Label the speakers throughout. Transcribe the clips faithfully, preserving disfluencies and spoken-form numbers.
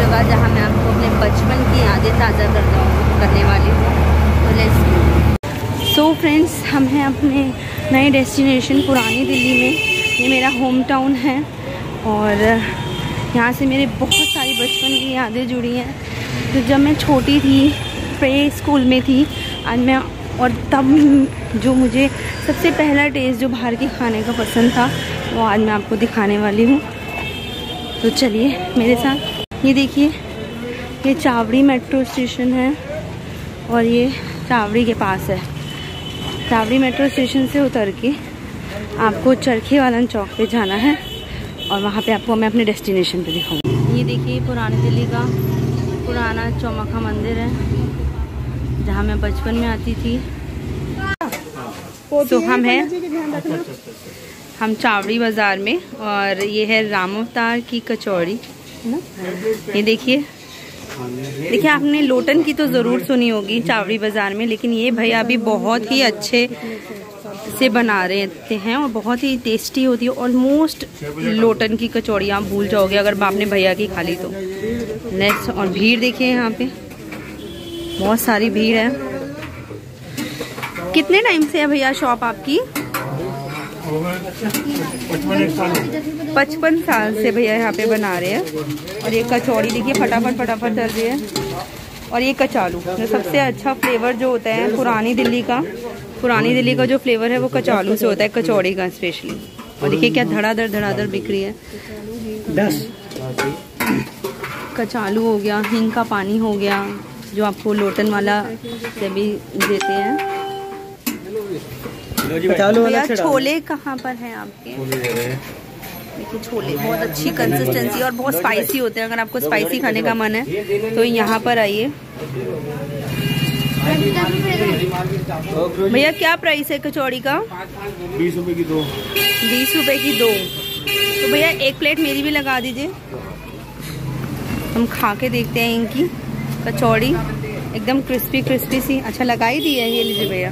Speaker 1: जगह जहाँ मैं आपको अपने बचपन की यादें ताज़ा करता हूँ करने वाली हूँ। तो लेट्स सो फ्रेंड्स, हम हैं अपने नए डेस्टिनेशन पुरानी दिल्ली में। ये मेरा होम टाउन है और यहाँ से मेरे बहुत सारी बचपन की यादें जुड़ी हैं। तो जब मैं छोटी थी, प्ले स्कूल में थी, आज मैं और तब जो मुझे सबसे पहला टेस्ट जो बाहर के खाने का पसंद था वो आज मैं आपको दिखाने वाली हूँ। तो चलिए मेरे साथ। ये देखिए, ये चावड़ी मेट्रो स्टेशन है और ये चावड़ी के पास है। चावड़ी मेट्रो स्टेशन से उतर के आपको चरखी वालन चौक पे जाना है और वहाँ पे आपको मैं अपने डेस्टिनेशन पे दिखाऊंगी। ये देखिए पुरानी दिल्ली का पुराना चौमाखा मंदिर है जहाँ मैं बचपन में आती थी। तो हम हैं हम चावड़ी बाज़ार में और ये है राम अवतार की कचौड़ी। ये देखिए देखिए आपने लोटन की तो ज़रूर सुनी होगी चावड़ी बाज़ार में, लेकिन ये भैया भी बहुत ही अच्छे से बना रहे हैं और बहुत ही टेस्टी होती है। ऑलमोस्ट लोटन की कचौड़ी आप भूल जाओगे अगर आपने भैया की खा ली तो। नेक्स्ट, और भीड़ देखिए यहाँ पे बहुत सारी भीड़ है। कितने टाइम से है भैया शॉप आपकी? पचपन साल से भैया यहाँ पे बना रहे हैं। और ये कचौड़ी देखिए फटाफट फटाफट चल रही है। और ये कचालू, जो सबसे अच्छा फ्लेवर जो होता है पुरानी दिल्ली का पुरानी दिल्ली का जो फ्लेवर है वो कचालू से होता है, कचौड़ी का स्पेशली। और देखिए क्या धड़ाधड़ धड़ाधड़ बिक रही है। दस कचालू हो गया, हिंग का पानी हो गया जो आपको लोटन वाला से भी देते हैं। भैया छोले कहाँ पर हैं आपके? देखिए छोले बहुत अच्छी कंसिस्टेंसी और बहुत स्पाइसी होते हैं। अगर आपको स्पाइसी खाने का मन है तो यहाँ पर आइए। भैया क्या प्राइस है कचौड़ी का?
Speaker 2: बीस रुपए की दो।
Speaker 1: बीस रुपए की दो। तो भैया एक प्लेट मेरी भी लगा दीजिए। हम खा के देखते हैं इनकी कचौड़ी, एकदम क्रिस्पी क्रिस्पी सी। अच्छा लगा ही दी है, ये लीजिए भैया।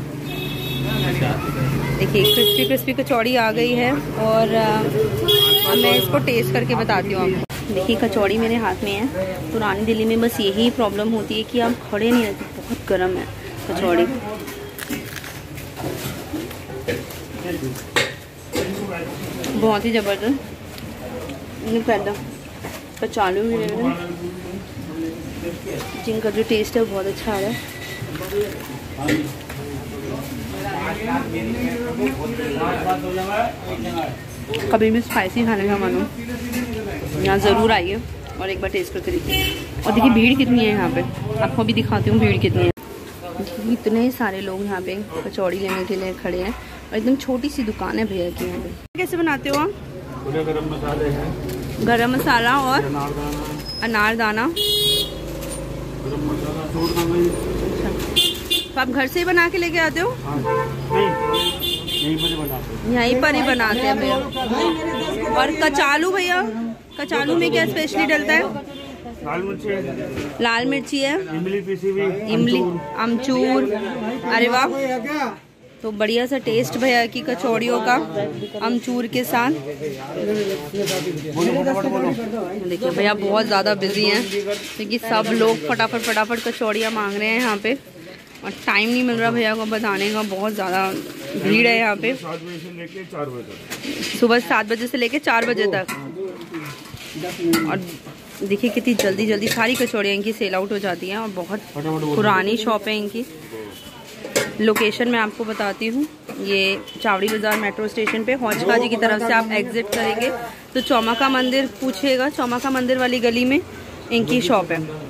Speaker 1: देखिए क्रिस्पी क्रिस्पी कचौड़ी आ गई है और अब मैं इसको टेस्ट करके बताती हूँ आपको। देखिए कचौड़ी मेरे हाथ में है। पुरानी दिल्ली में बस यही प्रॉब्लम होती है कि आप खड़े नहीं रहते, बहुत गर्म है कचौड़ी। बहुत ही ज़बरदस्त पैदा कचालू भी ले रहे हैं जिनका जो टेस्ट है वो बहुत अच्छा आ रहा है। कभी भी स्पाइसी खाने का मन हो यहाँ ज़रूर आइए और एक बार टेस्ट करके देखिए। और देखिए भीड़ कितनी है यहाँ पे, आपको भी दिखाती हूँ भीड़ कितनी है। इतने सारे लोग यहाँ पे कचौड़ी लेने के लिए खड़े हैं और एकदम छोटी सी दुकान है भैया की यहाँ पे। कैसे बनाते हो आप?
Speaker 2: गरम मसाले हैं,
Speaker 1: गरम मसाला और अनारदाना।
Speaker 2: गरम मसाला
Speaker 1: तो आप घर से ही बना के लेके आते हो?
Speaker 2: यहीं पर ही बनाते हैं।
Speaker 1: यहीं पर ही बनाते हैं भैया। और कचालू भैया, कचालू में क्या स्पेशली डलता है?
Speaker 2: लाल मिर्ची है,
Speaker 1: लाल मिर्ची है,
Speaker 2: इमली पीसी हुई,
Speaker 1: इमली, अमचूर। अरे वाह, तो बढ़िया सा टेस्ट भैया की कचौड़ियों का अमचूर के साथ। देखिए भैया बहुत ज़्यादा बिजी हैं क्योंकि सब लोग फटाफट फटाफट कचौड़ियाँ मांग रहे हैं यहाँ पे और टाइम नहीं मिल रहा भैया को बताने का। बहुत ज़्यादा भीड़ है यहाँ पे।
Speaker 2: सात बजे से लेके चार बजे तक,
Speaker 1: सुबह सात बजे से लेके चार बजे तक। और देखिए कितनी जल्दी जल्दी सारी कचौड़ियाँ इनकी सेल आउट हो जाती हैं और बहुत पुरानी शॉप है इनकी। लोकेशन मैं आपको बताती हूँ, ये चावड़ी बाज़ार मेट्रो स्टेशन पे हौजका जी की तरफ से आप एग्जिट करेंगे तो चौमाका मंदिर पूछिएगा, चौमाका मंदिर वाली गली में इनकी शॉप है।